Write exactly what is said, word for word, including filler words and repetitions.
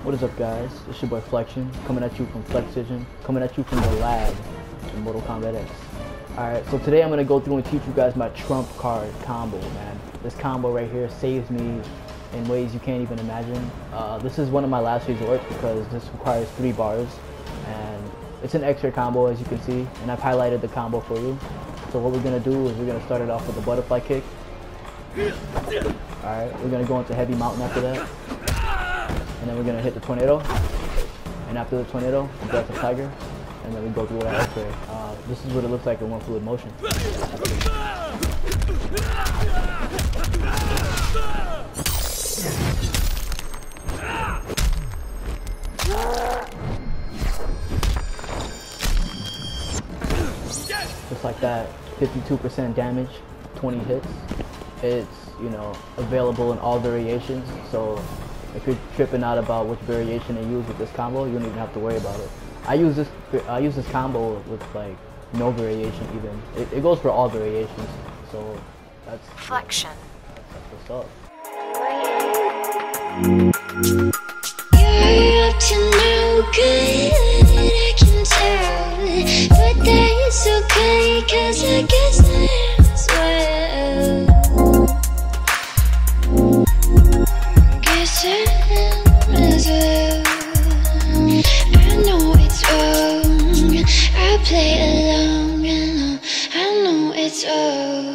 What is up, guys? It's your boy Flexion, coming at you from Flexion, coming at you from the lab in Mortal Kombat X. Alright, so today I'm going to go through and teach you guys my trump card combo, man. This combo right here saves me in ways you can't even imagine. Uh, this is one of my last resorts because this requires three bars, and it's an extra combo as you can see, and I've highlighted the combo for you. So what we're going to do is we're going to start it off with a butterfly kick. Alright, we're going to go into heavy mountain after that. And then we're going to hit the tornado. And after the tornado, we go to tiger. And then we go through that X-ray. Uh, this is what it looks like in one fluid motion. Just like that, fifty-two percent damage, twenty hits. It's, you know, available in all variations, so if you're tripping out about which variation to use with this combo, you don't even have to worry about it. I use this I use this combo with like no variation even. It, it goes for all variations, so that's Flexion. That's what's up. You're up to no good, I can tell, but that's okay, 'cause I guess I am as well. Guess I am as well. I know it's wrong, I play along, I know, I know it's wrong.